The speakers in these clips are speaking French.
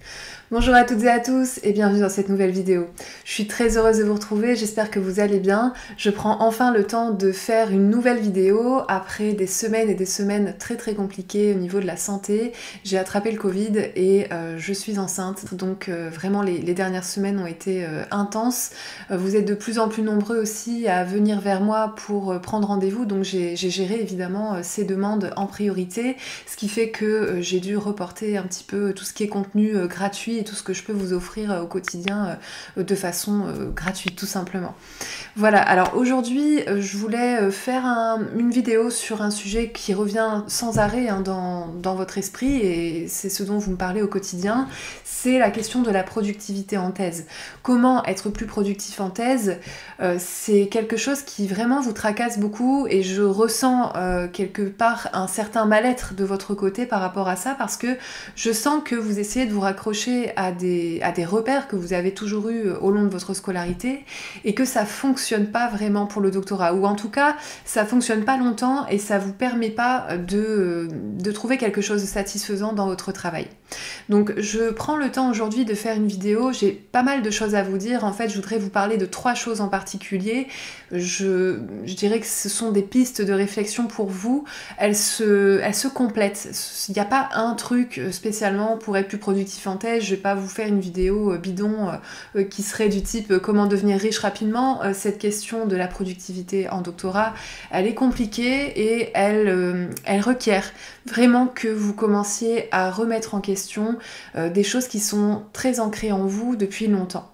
Bonjour à toutes et à tous et bienvenue dans cette nouvelle vidéo. Je suis très heureuse de vous retrouver, j'espère que vous allez bien. Je prends enfin le temps de faire une nouvelle vidéo après des semaines et des semaines très compliquées au niveau de la santé. J'ai attrapé le Covid et je suis enceinte, donc vraiment les dernières semaines ont été intenses. Vous êtes de plus en plus nombreux aussi à venir vers moi pour prendre rendez-vous, donc j'ai géré évidemment ces demandes en priorité, ce qui fait que j'ai dû reporter un petit peu tout ce qui est contenu gratuit et tout ce que je peux vous offrir au quotidien de façon gratuite tout simplement. Voilà, alors aujourd'hui je voulais faire une vidéo sur un sujet qui revient sans arrêt dans votre esprit et c'est ce dont vous me parlez au quotidien, c'est la question de la productivité en thèse. Comment être plus productif en thèse, c'est quelque chose qui vraiment vous tracasse beaucoup et je ressens quelque part un certain mal-être de votre côté par rapport à ça parce que je sens que vous essayez de vous raccrocher à des repères que vous avez toujours eu au long de votre scolarité et que ça fonctionne pas vraiment pour le doctorat, ou en tout cas ça fonctionne pas longtemps et ça vous permet pas de trouver quelque chose de satisfaisant dans votre travail. Donc je prends le temps aujourd'hui de faire une vidéo, j'ai pas mal de choses à vous dire. En fait je voudrais vous parler de 3 choses en particulier. Je dirais que ce sont des pistes de réflexion pour vous, elles se complètent. Il n'y a pas un truc spécialement pour être plus productif en thèse. Je vais pas vous faire une vidéo bidon qui serait du type comment devenir riche rapidement. Cette question de la productivité en doctorat, elle est compliquée et elle requiert vraiment que vous commenciez à remettre en question des choses qui sont très ancrées en vous depuis longtemps.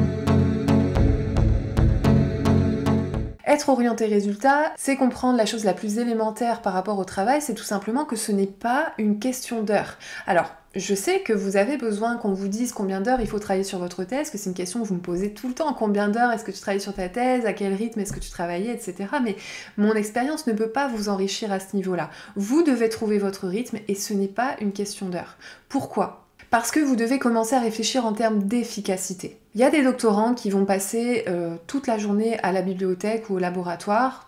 Être orienté résultat, c'est comprendre la chose la plus élémentaire par rapport au travail, c'est tout simplement que ce n'est pas une question d'heures. Alors, je sais que vous avez besoin qu'on vous dise combien d'heures il faut travailler sur votre thèse, que c'est une question que vous me posez tout le temps. Combien d'heures est-ce que tu travailles sur ta thèse, à quel rythme est-ce que tu travaillais, etc. Mais mon expérience ne peut pas vous enrichir à ce niveau-là. Vous devez trouver votre rythme et ce n'est pas une question d'heures. Pourquoi ? Parce que vous devez commencer à réfléchir en termes d'efficacité. Il y a des doctorants qui vont passer toute la journée à la bibliothèque ou au laboratoire,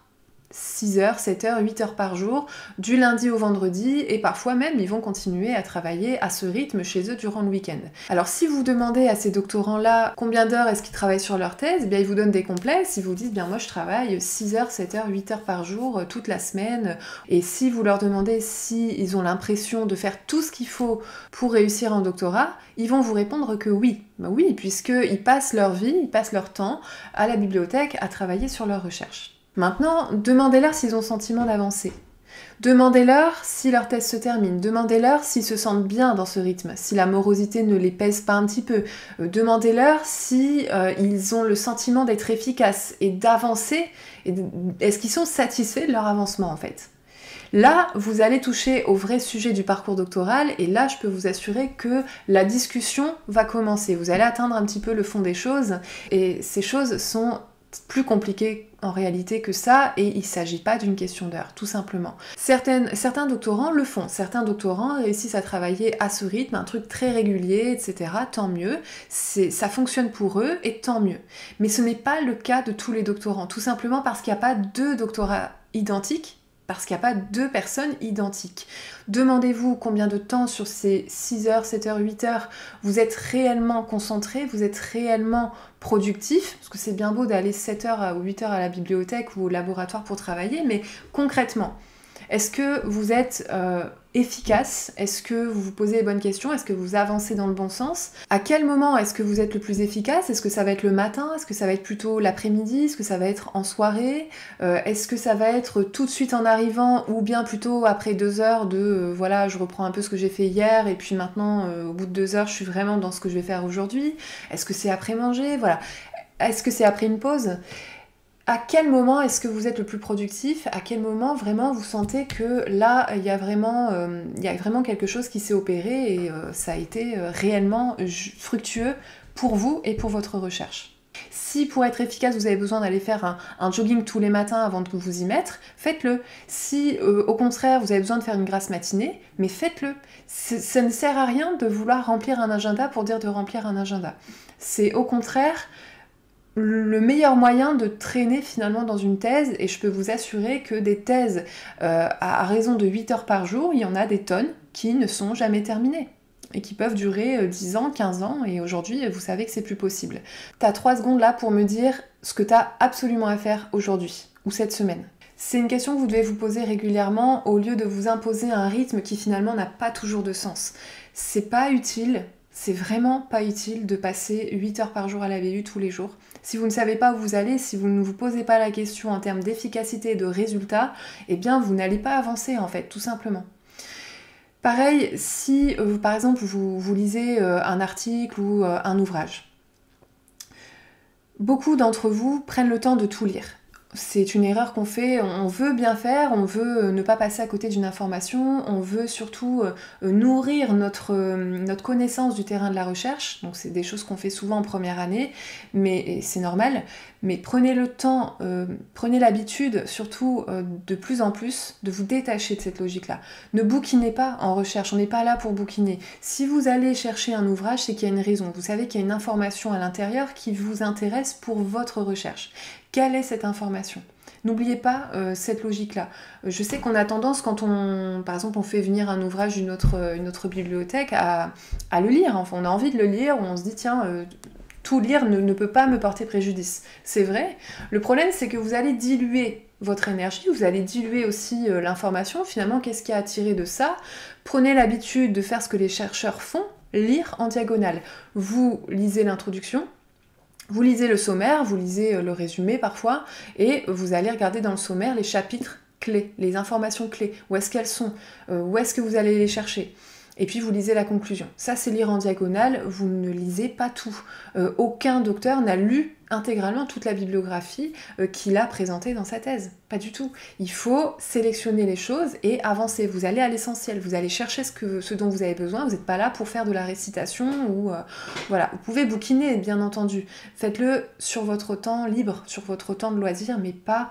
6 heures, 7 heures, 8 heures par jour, du lundi au vendredi, et parfois même ils vont continuer à travailler à ce rythme chez eux durant le week-end. Alors si vous demandez à ces doctorants-là combien d'heures est-ce qu'ils travaillent sur leur thèse, eh bien ils vous donnent des complexes, ils vous disent bien moi je travaille 6 heures, 7 heures, 8 heures par jour, toute la semaine, et si vous leur demandez s'ils ont l'impression de faire tout ce qu'il faut pour réussir en doctorat, ils vont vous répondre que oui. Ben oui, puisqu'ils passent leur vie, ils passent leur temps à la bibliothèque à travailler sur leurs recherches. Maintenant, demandez-leur s'ils ont le sentiment d'avancer. Demandez-leur si leur thèse se termine. Demandez-leur s'ils se sentent bien dans ce rythme, si la morosité ne les pèse pas un petit peu. Demandez-leur si ils ont le sentiment d'être efficaces et d'avancer. Est-ce qu'ils sont satisfaits de leur avancement en fait ? Là, vous allez toucher au vrai sujet du parcours doctoral et là, je peux vous assurer que la discussion va commencer. Vous allez atteindre un petit peu le fond des choses et ces choses sont plus compliquées en réalité que ça et il ne s'agit pas d'une question d'heure, tout simplement. Certains doctorants le font, certains doctorants réussissent à travailler à ce rythme, un truc très régulier, etc. Tant mieux, ça fonctionne pour eux et tant mieux. Mais ce n'est pas le cas de tous les doctorants, tout simplement parce qu'il n'y a pas 2 doctorats identiques, parce qu'il n'y a pas 2 personnes identiques. Demandez-vous combien de temps sur ces 6 heures, 7 heures, 8 heures vous êtes réellement concentré, vous êtes réellement productif, parce que c'est bien beau d'aller 7 heures ou 8 heures à la bibliothèque ou au laboratoire pour travailler, mais concrètement, est-ce que vous êtes efficace? Est-ce que vous vous posez les bonnes questions? Est-ce que vous avancez dans le bon sens? À quel moment est-ce que vous êtes le plus efficace? Est-ce que ça va être le matin? Est-ce que ça va être plutôt l'après-midi? Est-ce que ça va être en soirée? Est-ce que ça va être tout de suite en arrivant ou bien plutôt après 2 heures de voilà, je reprends un peu ce que j'ai fait hier et puis maintenant au bout de 2 heures je suis vraiment dans ce que je vais faire aujourd'hui? Est-ce que c'est après manger? Voilà. Est-ce que c'est après une pause? À quel moment est-ce que vous êtes le plus productif? À quel moment vraiment vous sentez que là, il y a vraiment quelque chose qui s'est opéré et ça a été réellement fructueux pour vous et pour votre recherche? Si pour être efficace, vous avez besoin d'aller faire un jogging tous les matins avant de vous y mettre, faites-le. Si au contraire, vous avez besoin de faire une grasse matinée, mais faites-le. Ça ne sert à rien de vouloir remplir un agenda pour dire de remplir un agenda. C'est au contraire le meilleur moyen de traîner finalement dans une thèse, et je peux vous assurer que des thèses à raison de 8 heures par jour, il y en a des tonnes qui ne sont jamais terminées. et qui peuvent durer 10 ans, 15 ans, et aujourd'hui, vous savez que c'est plus possible. T'as 3 secondes là pour me dire ce que t'as absolument à faire aujourd'hui, ou cette semaine. C'est une question que vous devez vous poser régulièrement au lieu de vous imposer un rythme qui finalement n'a pas toujours de sens. C'est pas utile, c'est vraiment pas utile de passer 8 heures par jour à la BU tous les jours. Si vous ne savez pas où vous allez, si vous ne vous posez pas la question en termes d'efficacité et de résultats, eh bien vous n'allez pas avancer en fait, tout simplement. Pareil, si par exemple vous lisez un article ou un ouvrage, beaucoup d'entre vous prennent le temps de tout lire. C'est une erreur qu'on fait, on veut bien faire, on veut ne pas passer à côté d'une information, on veut surtout nourrir notre connaissance du terrain de la recherche, donc c'est des choses qu'on fait souvent en première année, mais c'est normal, mais prenez le temps, prenez l'habitude surtout de plus en plus de vous détacher de cette logique-là. Ne bouquinez pas en recherche, on n'est pas là pour bouquiner. Si vous allez chercher un ouvrage, c'est qu'il y a une raison, vous savez qu'il y a une information à l'intérieur qui vous intéresse pour votre recherche. Quelle est cette information ? N'oubliez pas cette logique-là. Je sais qu'on a tendance, quand par exemple, on fait venir un ouvrage d'une autre bibliothèque, à le lire. Enfin, on a envie de le lire, ou on se dit, tiens, tout lire ne peut pas me porter préjudice. C'est vrai. Le problème, c'est que vous allez diluer votre énergie, vous allez diluer aussi l'information. Finalement, qu'est-ce qui a attiré de ça ? Prenez l'habitude de faire ce que les chercheurs font, lire en diagonale. Vous lisez l'introduction, vous lisez le sommaire, vous lisez le résumé parfois, et vous allez regarder dans le sommaire les chapitres clés, les informations clés, où est-ce qu'elles sont, où est-ce que vous allez les chercher. Et puis vous lisez la conclusion. Ça, c'est lire en diagonale, vous ne lisez pas tout. Aucun docteur n'a lu intégralement toute la bibliographie qu'il a présentée dans sa thèse. Pas du tout. Il faut sélectionner les choses et avancer. Vous allez à l'essentiel, vous allez chercher ce dont vous avez besoin. Vous n'êtes pas là pour faire de la récitation ou... voilà. Vous pouvez bouquiner, bien entendu. Faites-le sur votre temps libre, sur votre temps de loisir, mais pas...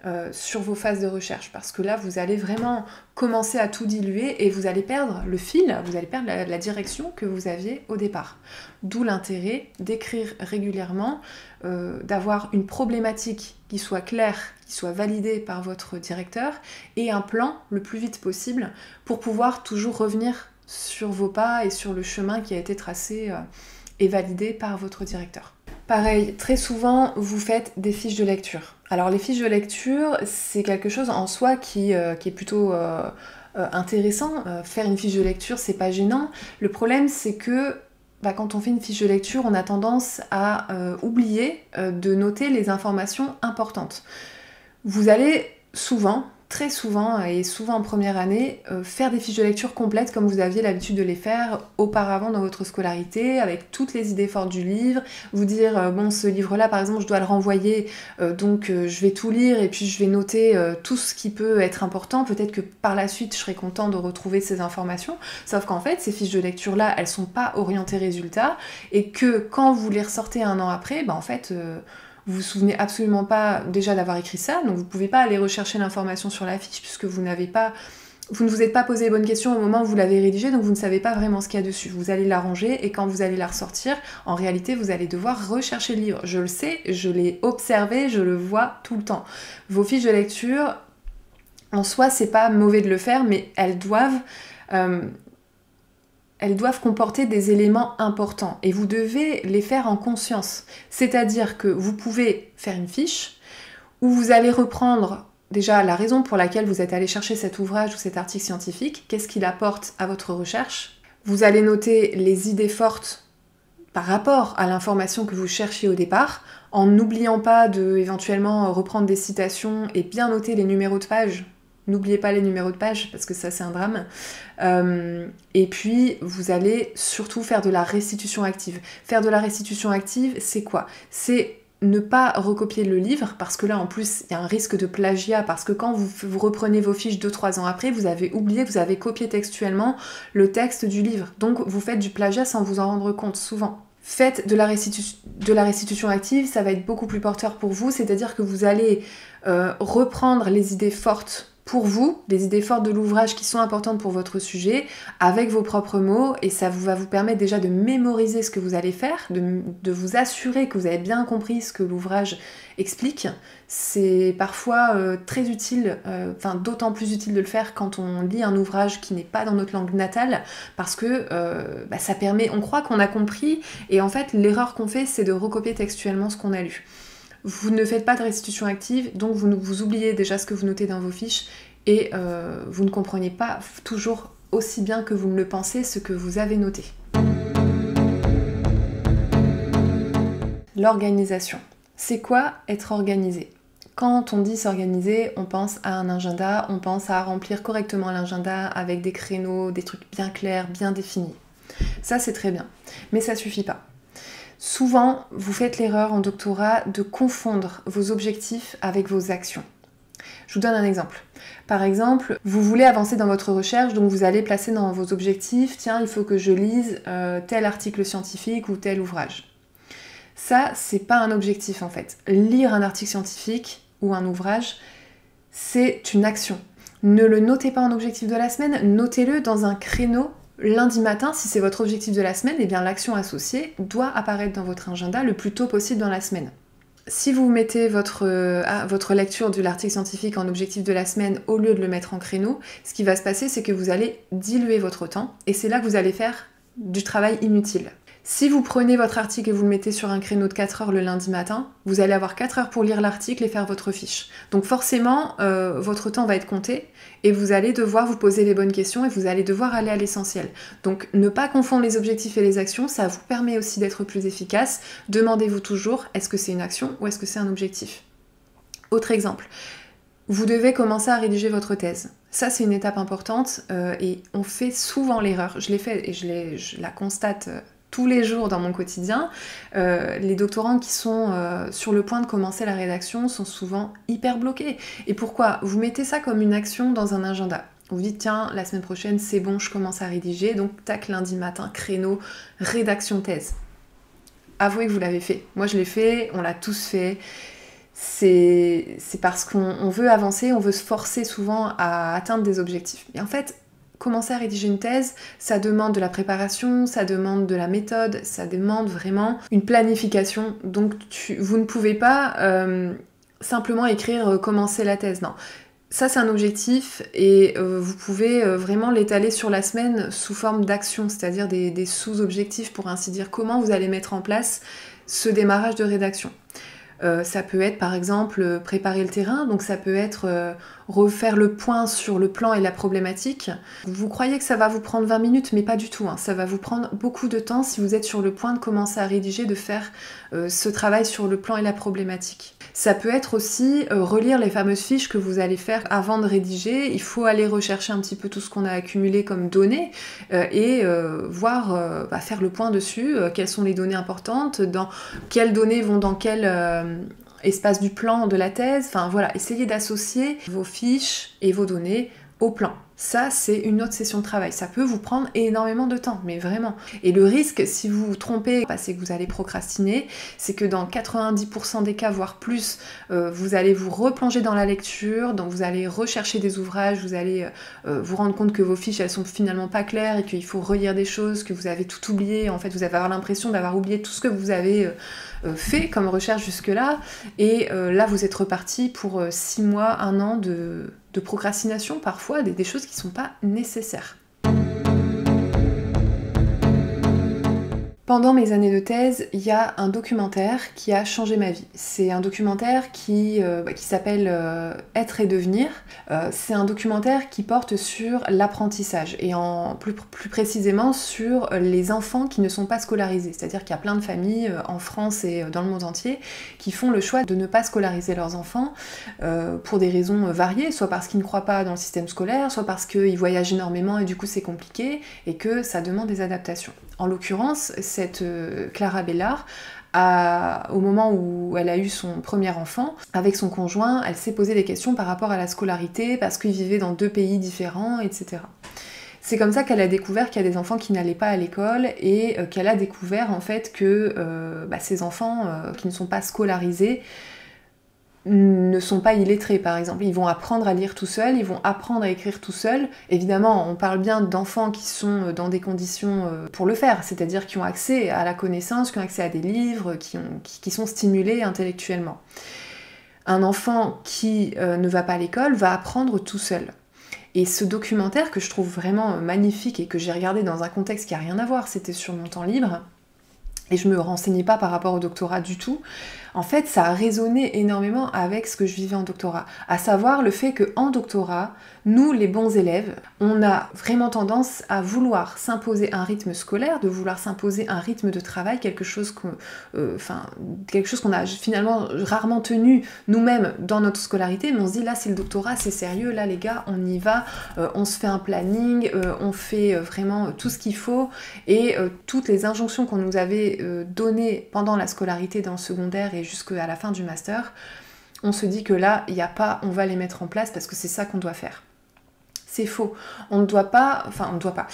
sur vos phases de recherche, parce que là vous allez vraiment commencer à tout diluer et vous allez perdre le fil, vous allez perdre la direction que vous aviez au départ. D'où l'intérêt d'écrire régulièrement, d'avoir une problématique qui soit claire, qui soit validée par votre directeur et un plan le plus vite possible pour pouvoir toujours revenir sur vos pas et sur le chemin qui a été tracé et validé par votre directeur. Pareil, très souvent, vous faites des fiches de lecture. Alors les fiches de lecture, c'est quelque chose en soi qui est plutôt intéressant. Faire une fiche de lecture, c'est pas gênant. Le problème, c'est que quand on fait une fiche de lecture, on a tendance à oublier de noter les informations importantes. Vous allez souvent... très souvent, et souvent en première année, faire des fiches de lecture complètes comme vous aviez l'habitude de les faire auparavant dans votre scolarité, avec toutes les idées fortes du livre, vous dire, bon, ce livre-là, par exemple, je dois le renvoyer, donc je vais tout lire, et puis je vais noter tout ce qui peut être important, peut-être que par la suite, je serai content de retrouver ces informations, sauf qu'en fait, ces fiches de lecture-là, elles sont pas orientées résultats, et que quand vous les ressortez un an après, en fait... vous vous souvenez absolument pas déjà d'avoir écrit ça, donc vous pouvez pas aller rechercher l'information sur la fiche puisque vous ne vous êtes pas posé les bonnes questions au moment où vous l'avez rédigée, donc vous ne savez pas vraiment ce qu'il y a dessus. Vous allez la ranger et quand vous allez la ressortir, en réalité vous allez devoir rechercher le livre. Je le sais, je l'ai observé, je le vois tout le temps. Vos fiches de lecture, en soi c'est pas mauvais de le faire, mais elles doivent comporter des éléments importants et vous devez les faire en conscience. C'est-à-dire que vous pouvez faire une fiche où vous allez reprendre déjà la raison pour laquelle vous êtes allé chercher cet ouvrage ou cet article scientifique, qu'est-ce qu'il apporte à votre recherche. Vous allez noter les idées fortes par rapport à l'information que vous cherchiez au départ, en n'oubliant pas de éventuellement reprendre des citations et bien noter les numéros de page. N'oubliez pas les numéros de page, parce que ça c'est un drame. Et puis, vous allez surtout faire de la restitution active. Faire de la restitution active, c'est quoi ? C'est ne pas recopier le livre, parce que là en plus, il y a un risque de plagiat, parce que quand vous reprenez vos fiches 2-3 ans après, vous avez oublié, vous avez copié textuellement le texte du livre. Donc vous faites du plagiat sans vous en rendre compte, souvent. Faites de la restitution active, ça va être beaucoup plus porteur pour vous, c'est-à-dire que vous allez reprendre les idées fortes pour vous, des idées fortes de l'ouvrage qui sont importantes pour votre sujet, avec vos propres mots, et ça va vous permettre déjà de mémoriser ce que vous allez faire, de vous assurer que vous avez bien compris ce que l'ouvrage explique. C'est parfois très utile, d'autant plus utile de le faire quand on lit un ouvrage qui n'est pas dans notre langue natale, parce que ça permet, on croit qu'on a compris, et en fait l'erreur qu'on fait c'est de recopier textuellement ce qu'on a lu. Vous ne faites pas de restitution active, donc vous oubliez déjà ce que vous notez dans vos fiches et vous ne comprenez pas toujours aussi bien que vous ne le pensez ce que vous avez noté. L'organisation. C'est quoi être organisé ? Quand on dit s'organiser, on pense à un agenda, on pense à remplir correctement l'agenda avec des créneaux, des trucs bien clairs, bien définis. Ça c'est très bien, mais ça suffit pas. Souvent, vous faites l'erreur en doctorat de confondre vos objectifs avec vos actions. Je vous donne un exemple. Par exemple, vous voulez avancer dans votre recherche, donc vous allez placer dans vos objectifs, tiens, il faut que je lise tel article scientifique ou tel ouvrage. Ça, c'est pas un objectif en fait. Lire un article scientifique ou un ouvrage, c'est une action. Ne le notez pas en objectif de la semaine, notez-le dans un créneau. Lundi matin, si c'est votre objectif de la semaine, eh bien l'action associée doit apparaître dans votre agenda le plus tôt possible dans la semaine. Si vous mettez votre lecture de l'article scientifique en objectif de la semaine au lieu de le mettre en créneau, ce qui va se passer, c'est que vous allez diluer votre temps et c'est là que vous allez faire du travail inutile. Si vous prenez votre article et vous le mettez sur un créneau de 4 heures le lundi matin, vous allez avoir 4 heures pour lire l'article et faire votre fiche. Donc forcément, votre temps va être compté et vous allez devoir vous poser les bonnes questions et vous allez devoir aller à l'essentiel. Donc ne pas confondre les objectifs et les actions, ça vous permet aussi d'être plus efficace. Demandez-vous toujours, est-ce que c'est une action ou est-ce que c'est un objectif ? Autre exemple, vous devez commencer à rédiger votre thèse. Ça, c'est une étape importante et on fait souvent l'erreur. Je l'ai fait et je la constate tous les jours dans mon quotidien. Les doctorants qui sont sur le point de commencer la rédaction sont souvent hyper bloqués. Et pourquoi ? Vous mettez ça comme une action dans un agenda. Vous dites, tiens, la semaine prochaine, c'est bon, je commence à rédiger. Donc, tac, lundi matin, créneau, rédaction thèse. Avouez que vous l'avez fait. Moi, je l'ai fait, on l'a tous fait. C'est parce qu'on veut avancer, on veut se forcer souvent à atteindre des objectifs. Et en fait, commencer à rédiger une thèse, ça demande de la préparation, ça demande de la méthode, ça demande vraiment une planification. Donc vous ne pouvez pas simplement écrire commencer la thèse, non. Ça c'est un objectif et vous pouvez vraiment l'étaler sur la semaine sous forme d'action, c'est-à-dire des sous-objectifs pour ainsi dire, comment vous allez mettre en place ce démarrage de rédaction. Ça peut être par exemple préparer le terrain, donc ça peut être refaire le point sur le plan et la problématique. Vous croyez que ça va vous prendre 20 minutes, mais pas du tout, hein. Ça va vous prendre beaucoup de temps si vous êtes sur le point de commencer à rédiger, de faire ce travail sur le plan et la problématique. Ça peut être aussi relire les fameuses fiches que vous allez faire avant de rédiger. Il faut aller rechercher un petit peu tout ce qu'on a accumulé comme données et voir, faire le point dessus, quelles sont les données importantes, dans quelles données vont dans quel espace du plan de la thèse. Enfin voilà, essayez d'associer vos fiches et vos données au plan. Ça, c'est une autre session de travail. Ça peut vous prendre énormément de temps, mais vraiment. Et le risque, si vous vous trompez, c'est que vous allez procrastiner, c'est que dans 90% des cas, voire plus, vous allez vous replonger dans la lecture, donc vous allez rechercher des ouvrages, vous allez vous rendre compte que vos fiches, elles sont finalement pas claires et qu'il faut relire des choses, que vous avez tout oublié. En fait, vous allez avoir l'impression d'avoir oublié tout ce que vous avez fait comme recherche jusque-là. Et là, vous êtes reparti pour 6 mois, 1 an de procrastination, parfois, des choses qui sont pas nécessaires. Pendant mes années de thèse, il y a un documentaire qui a changé ma vie. C'est un documentaire qui s'appelle Être et devenir. C'est un documentaire qui porte sur l'apprentissage et plus précisément sur les enfants qui ne sont pas scolarisés. C'est-à-dire qu'il y a plein de familles en France et dans le monde entier qui font le choix de ne pas scolariser leurs enfants pour des raisons variées, soit parce qu'ils ne croient pas dans le système scolaire, soit parce qu'ils voyagent énormément et du coup c'est compliqué et que ça demande des adaptations. En l'occurrence, cette Clara Bellard, au moment où elle a eu son premier enfant, avec son conjoint, elle s'est posé des questions par rapport à la scolarité, parce qu'ils vivaient dans 2 pays différents, etc. C'est comme ça qu'elle a découvert qu'il y a des enfants qui n'allaient pas à l'école et qu'elle a découvert en fait que ces enfants qui ne sont pas scolarisés ne sont pas illettrés, par exemple. Ils vont apprendre à lire tout seuls, ils vont apprendre à écrire tout seuls. Évidemment, on parle bien d'enfants qui sont dans des conditions pour le faire, c'est-à-dire qui ont accès à la connaissance, qui ont accès à des livres, qui sont stimulés intellectuellement. Un enfant qui ne va pas à l'école va apprendre tout seul. Et ce documentaire que je trouve vraiment magnifique et que j'ai regardé dans un contexte qui n'a rien à voir, c'était sur mon temps libre, et je me renseignais pas par rapport au doctorat du tout, en fait ça a résonné énormément avec ce que je vivais en doctorat, à savoir le fait qu'en doctorat, nous les bons élèves, on a vraiment tendance à vouloir s'imposer un rythme scolaire, de vouloir s'imposer un rythme de travail, quelque chose qu'on a finalement rarement tenu nous-mêmes dans notre scolarité, mais on se dit là c'est le doctorat, c'est sérieux, là les gars on y va, on se fait un planning, on fait vraiment tout ce qu'il faut, et toutes les injonctions qu'on nous avait données pendant la scolarité dans le secondaire et jusqu'à la fin du master, on se dit que là, il n'y a pas, on va les mettre en place parce que c'est ça qu'on doit faire. C'est faux. On ne doit pas, enfin on ne doit pas.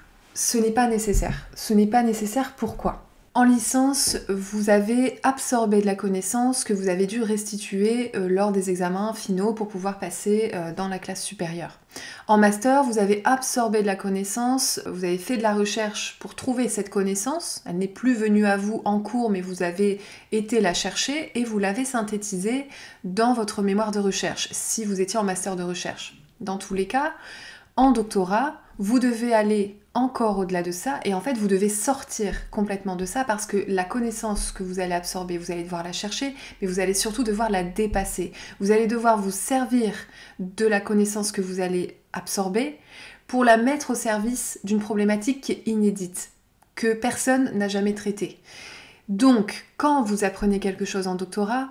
Ce n'est pas nécessaire. Ce n'est pas nécessaire, pourquoi ? En licence, vous avez absorbé de la connaissance que vous avez dû restituer lors des examens finaux pour pouvoir passer dans la classe supérieure. En master, vous avez absorbé de la connaissance, vous avez fait de la recherche pour trouver cette connaissance, elle n'est plus venue à vous en cours, mais vous avez été la chercher et vous l'avez synthétisée dans votre mémoire de recherche, si vous étiez en master de recherche. Dans tous les cas, en doctorat, vous devez aller encore au-delà de ça, et en fait vous devez sortir complètement de ça parce que la connaissance que vous allez absorber, vous allez devoir la chercher, mais vous allez surtout devoir la dépasser. Vous allez devoir vous servir de la connaissance que vous allez absorber pour la mettre au service d'une problématique qui est inédite, que personne n'a jamais traitée. Donc, quand vous apprenez quelque chose en doctorat,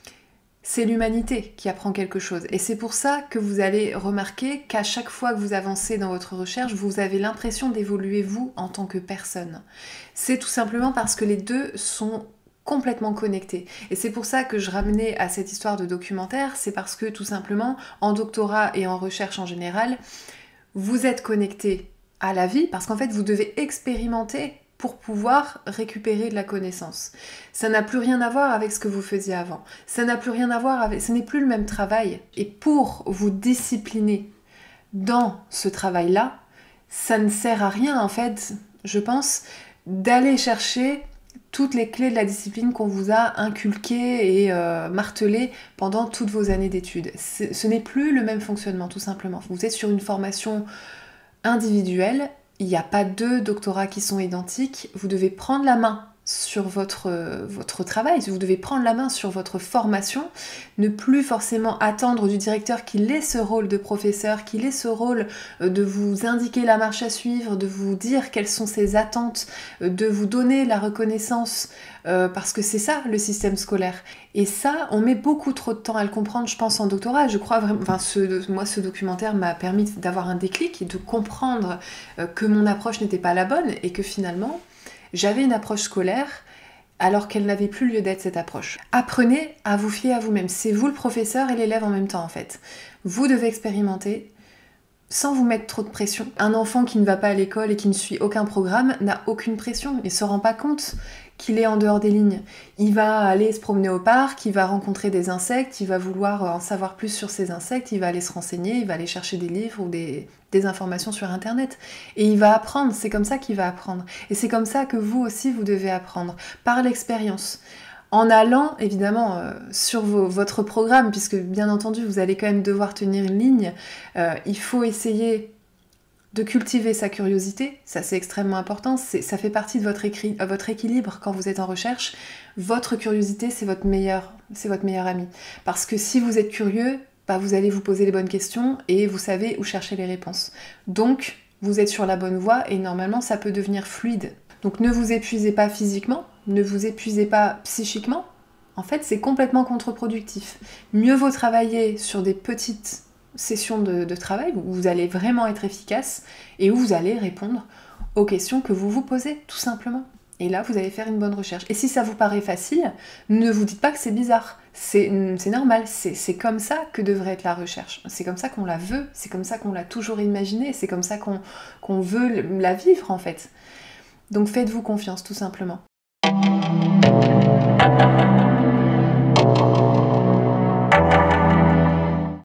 c'est l'humanité qui apprend quelque chose. Et c'est pour ça que vous allez remarquer qu'à chaque fois que vous avancez dans votre recherche, vous avez l'impression d'évoluer vous en tant que personne. C'est tout simplement parce que les deux sont complètement connectés. Et c'est pour ça que je ramenais à cette histoire de documentaire, c'est parce que tout simplement, en doctorat et en recherche en général, vous êtes connecté à la vie, parce qu'en fait, vous devez expérimenter pour pouvoir récupérer de la connaissance. Ça n'a plus rien à voir avec ce que vous faisiez avant. Ça n'a plus rien à voir avec... Ce n'est plus le même travail. Et pour vous discipliner dans ce travail-là, ça ne sert à rien, en fait, je pense, d'aller chercher toutes les clés de la discipline qu'on vous a inculquées et martelées pendant toutes vos années d'études. Ce n'est plus le même fonctionnement, tout simplement. Vous êtes sur une formation individuelle. Il n'y a pas deux doctorats qui sont identiques, vous devez prendre la main sur votre travail, vous devez prendre la main sur votre formation, ne plus forcément attendre du directeur qu'il ait ce rôle de professeur, qu'il ait ce rôle de vous indiquer la marche à suivre, de vous dire quelles sont ses attentes, de vous donner la reconnaissance, parce que c'est ça le système scolaire. Et ça, on met beaucoup trop de temps à le comprendre, je pense, en doctorat. Je crois vraiment, moi, ce documentaire m'a permis d'avoir un déclic et de comprendre que mon approche n'était pas la bonne et que finalement, j'avais une approche scolaire alors qu'elle n'avait plus lieu d'être, cette approche. Apprenez à vous fier à vous-même. C'est vous le professeur et l'élève en même temps, en fait. Vous devez expérimenter sans vous mettre trop de pression. Un enfant qui ne va pas à l'école et qui ne suit aucun programme n'a aucune pression. Il ne se rend pas compte qu'il est en dehors des lignes. Il va aller se promener au parc, il va rencontrer des insectes, il va vouloir en savoir plus sur ces insectes, il va aller se renseigner, il va aller chercher des livres ou des informations sur internet. Et il va apprendre, c'est comme ça qu'il va apprendre. Et c'est comme ça que vous aussi, vous devez apprendre, par l'expérience. En allant, évidemment, sur votre programme, puisque bien entendu, vous allez quand même devoir tenir une ligne, il faut essayer de cultiver sa curiosité, ça c'est extrêmement important, ça fait partie de votre équilibre quand vous êtes en recherche. Votre curiosité, c'est votre meilleur ami. Parce que si vous êtes curieux, vous allez vous poser les bonnes questions et vous savez où chercher les réponses. Donc, vous êtes sur la bonne voie et normalement, ça peut devenir fluide. Donc ne vous épuisez pas physiquement, ne vous épuisez pas psychiquement. En fait, c'est complètement contre-productif. Mieux vaut travailler sur des petites session de travail où vous allez vraiment être efficace et où vous allez répondre aux questions que vous vous posez, tout simplement. Et là, vous allez faire une bonne recherche. Et si ça vous paraît facile, ne vous dites pas que c'est bizarre. C'est normal, c'est comme ça que devrait être la recherche. C'est comme ça qu'on la veut, c'est comme ça qu'on l'a toujours imaginé, c'est comme ça qu'on veut la vivre, en fait. Donc faites-vous confiance, tout simplement.